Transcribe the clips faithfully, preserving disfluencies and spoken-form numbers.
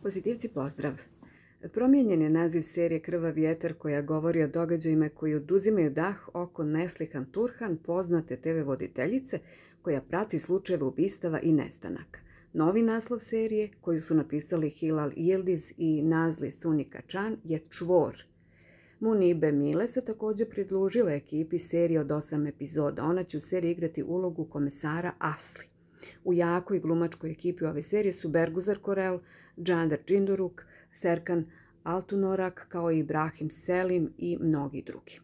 Pozitivci, pozdrav! Promijenjen je naziv serije Krvav vjetar koja govori o događajima koji oduzimaju dah oko Neslihan Turhan, poznate te ve voditeljice koja prati slučajeve ubistava i nestanaka. Novi naslov serije, koju su napisali Hilal Yildiz i Nazli Sunika Chan, je Čvor. Munibe Mile se također pridružila ekipi serije od osam epizoda. Ona će u seriji igrati ulogu komesara Asli. U jakoj glumačkoj ekipi ove serije su Berguzar Korel, Džandar Džinduruk, Serkan Altunorak, kao i Ibrahim Selim i mnogi drugi.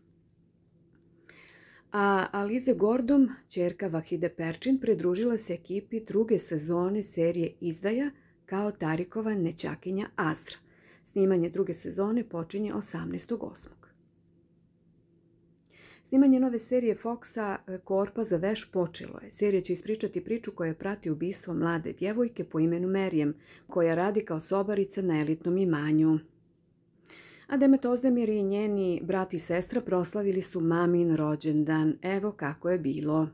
A Alize Gordon, ćerka Vahide Perčin, pridružila se ekipi druge sezone serije Izdaja kao Tarikova nećakinja Azra. Snimanje druge sezone počinje osamnaestog osmog Snimanje nove serije Foxa Korpa za veš počelo je. Serija će ispričati priču koja prati ubistvo mlade djevojke po imenu Merijem, koja radi kao sobarica na elitnom imanju. A Demet Ozdemir i njeni brat i sestra proslavili su mamin rođendan. Evo kako je bilo.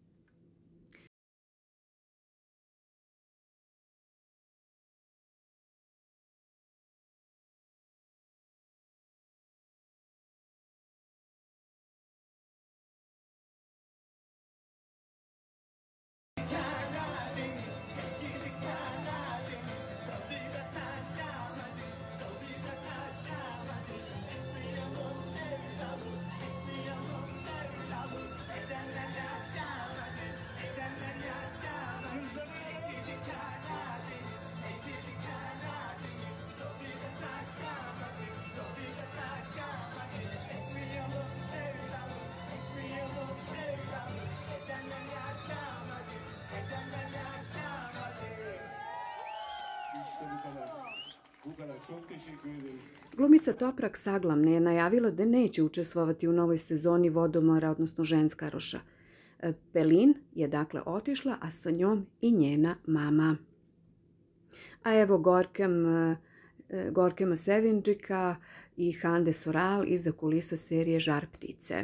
Glumica Toprak Saglamne je najavila da neće učestvovati u novoj sezoni Vodomora, odnosno Ženskaroša. Pelin je dakle otišla, a sa njom i njena mama. A evo Gorkem, Gorkema Sevinđika i Hande Soral iza kulisa serije Žar ptice.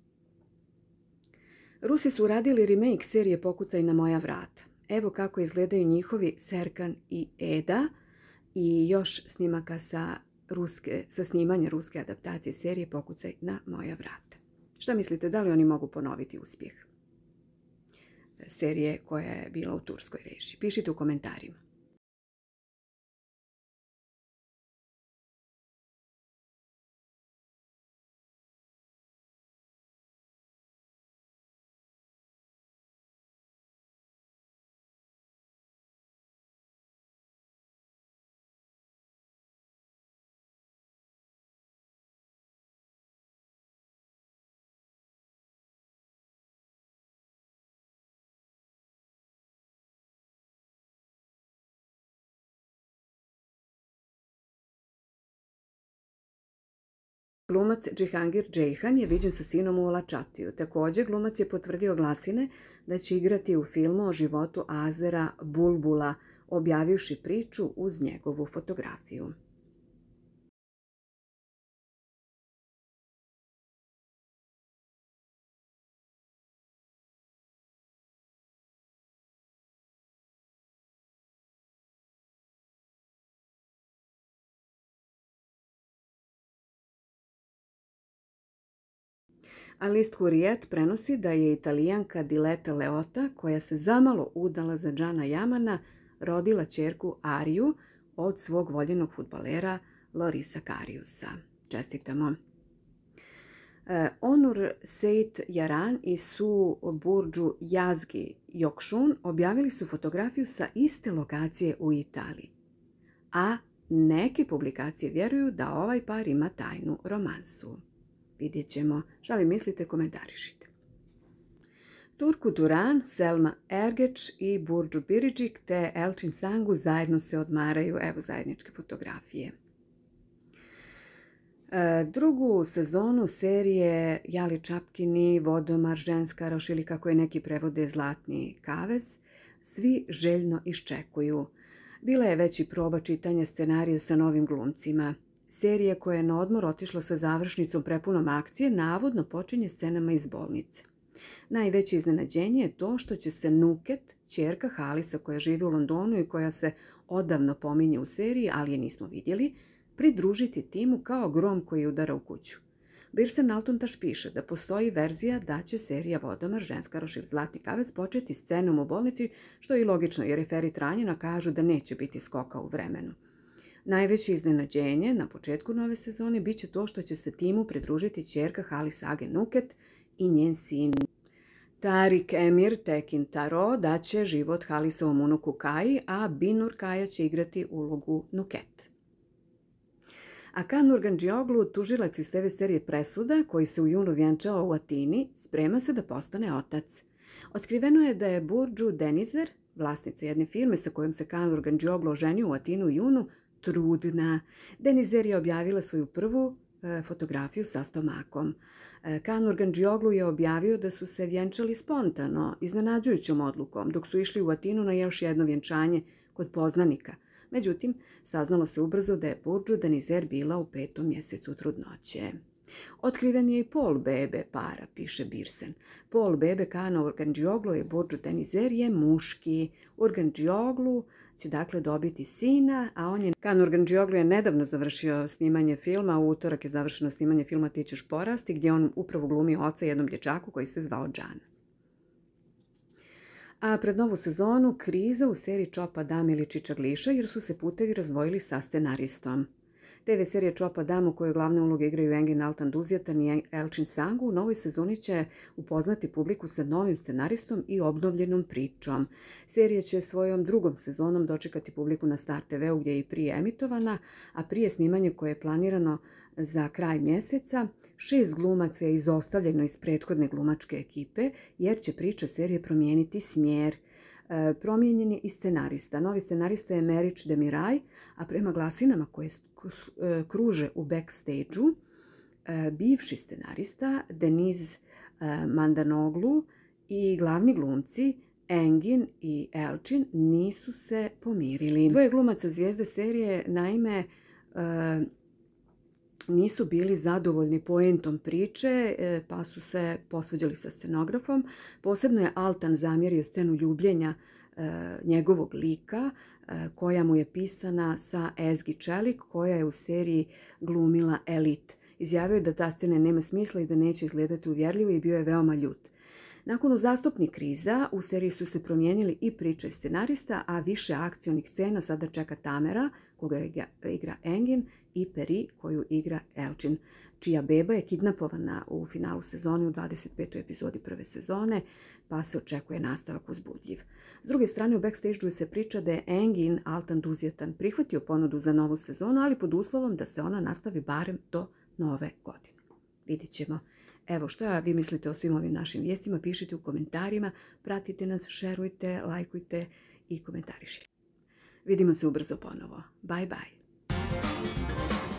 Rusi su uradili remake serije Pokucaj na moja vrata. Evo kako izgledaju njihovi Serkan i Eda i još snimaka sa, ruske, sa snimanja ruske adaptacije serije Pokucaj na moja vrata. Šta mislite, da li oni mogu ponoviti uspjeh serije koja je bila u turskoj režiji? Pišite u komentarima. Glumac Džihangir Džejhan je viđen sa sinom u Lačatiju. Također, glumac je potvrdio glasine da će igrati u filmu o životu Azera Bulbula, objavivši priču uz njegovu fotografiju. A list Hurrijet prenosi da je Italijanka Diletta Leotta, koja se zamalo udala za Džana Jamana, rodila ćerku Ariju od svog voljenog fudbalera Lorisa Kariusa. Čestitamo. E, Onur Seit Yaran i Su Burđu Yazgi Yokšun objavili su fotografiju sa iste lokacije u Italiji. A neke publikacije vjeruju da ovaj par ima tajnu romansu. Vidjet ćemo. Šta vi mislite, komentarišite. Turku Duran, Selma Ergeč i Burđu Biridžik te Elçin Sangu zajedno se odmaraju. Evo zajedničke fotografije. E, drugu sezonu serije Jali Čapkini, Vodomar, Ženskaroš ili kako je neki prevode Zlatni kavez, svi željno iščekuju. Bila je već i proba čitanja scenarija sa novim glumcima. Serija koja je na odmor otišla sa završnicom prepunom akcije navodno počinje scenama iz bolnice. Najveće iznenađenje je to što će se Nuket, ćerka Halisa koja živi u Londonu i koja se odavno pominje u seriji, ali je nismo vidjeli, pridružiti timu kao grom koji udara u kuću. Birsen Altuntaš piše da postoji verzija da će serija Vodomar, ženska rošilj Zlatni kavez početi scenom u bolnici, što je i logično jer je Ferit ranjena, kažu da neće biti skoka u vremenu. Najveće iznenađenje na početku nove sezone bit će to što će se timu pridružiti ćerka Halis Age Nuket i njen sin Tarik Emir Tekin Taro daće život Halisovom unuku Kaji, a Binur Kaja će igrati ulogu Nuket. Akan Urgandžioglu, tužilac iz te ve serije Presuda, koji se u junu vjenčao u Atini, sprema se da postane otac. Otkriveno je da je Burcu Denizer, vlasnica jedne firme sa kojom se Kan Urgandžioglu oženio u Atinu u junu, trudna. Denizer je objavila svoju prvu e, fotografiju sa stomakom. E, Kan Urgandžioglu je objavio da su se vjenčali spontano, iznenađujućom odlukom, dok su išli u Atinu na još jedno vjenčanje kod poznanika. Međutim, saznalo se ubrzo da je Burcu Denizer bila u petom mjesecu trudnoće. Otkriven je i pol bebe para, piše Birsen. Pol bebe Kana Urgandžioglu i Burcu Denizer je muški. Urgandžioglu će dakle dobiti sina, a on je... Kan Urgandžioglu je nedavno završio snimanje filma, u utorak je završeno snimanje filma Ti ćeš porasti, gdje on upravo glumi oca jednom dječaku koji se zvao Džan. A pred novu sezonu kriza u seriji Čopa Dam ili Čičagliša jer su se putevi razdvojili sa scenaristom. te ve serije Čopa Dam u kojoj glavne uloge igraju Engin Altan Duzjatan i Elçin Sangu u novoj sezoni će upoznati publiku sa novim scenaristom i obnovljenom pričom. Serija će svojom drugom sezonom dočekati publiku na Star te veu gdje je i prije emitovana, a prije snimanje koje je planirano za kraj mjeseca, šest glumaca je izostavljeno iz prethodne glumačke ekipe jer će priča serije promijeniti smjer. E, promijenjen je i scenarista. Novi scenarista je Merić Demiraj, a prema glasinama koje kruže u backstage-u, e, bivši scenarista Deniz e, Mandanoglu i glavni glumci Engin i Elçin nisu se pomirili. Dvoje glumaca zvijezde serije naime e, nisu bili zadovoljni poentom priče, pa su se posvađali sa scenografom. Posebno je Altan zamjerio scenu ljubljenja njegovog lika, koja mu je pisana sa Ezgi Čelik, koja je u seriji glumila Elit. Izjavio je da ta scena nema smisla i da neće izgledati uvjerljivo i bio je veoma ljut. Nakon uzastopnih kriza u seriji su se promijenili i priče scenarista, a više akcionih scena sada čeka Tamera, koga igra Engin, i Peri, koju igra Elçin, čija beba je kidnapovana u finalu sezone u dvadeset petoj epizodi prve sezone, pa se očekuje nastavak uzbudljiv. S druge strane, u backstage-u se priča da je Engin Altan Duzjatan prihvatio ponudu za novu sezonu, ali pod uslovom da se ona nastavi barem do nove godine. Vidjet ćemo. Evo, što vi mislite o svim ovim našim vijestima, pišite u komentarima, pratite nas, šerujte, lajkujte i komentarišite. Vidimo se ubrzo ponovo. Bye bye.